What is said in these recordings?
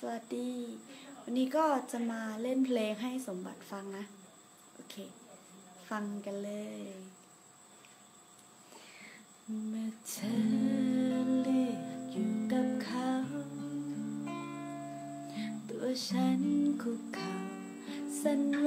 วัสดีวันนี้ก็จะมาเล่นเพลงให้สมบัติฟังนะโอเคฟังกันเลยเมื่อเธอเลือกอยู่กับเขาตัวฉันคุกเข่าสั่นไหว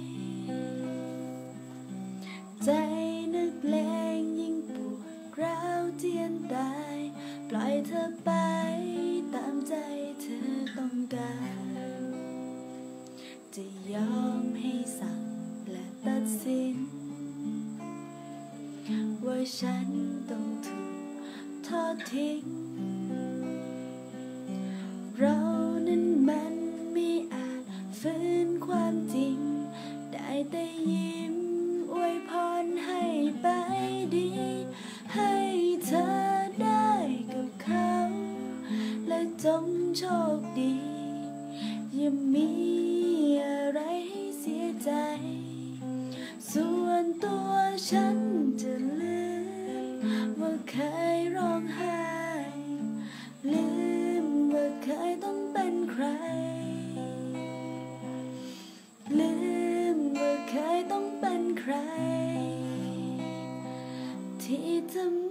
ใจนักเลงยิ่งปวดร้าวเจียนตายปล่อยเธอไปตามใจเธอต้องการจะยอมให้สั่งและตัดสินว่าฉันต้องถูกทอดทิ้งเรานั้นมันไม่อาจฝืนความจริงได้แต่ยิ้มอวยพรให้ไปดีให้เธอได้กับเขาและจงโชคดีอย่ามีอะไรให้เสียใจส่วนตัวฉันจะลืมว่าเคยร้องไห้ลืมว่าเคยต้องเป็นใครลืมว่าเคยต้องเป็นใครที่ทำ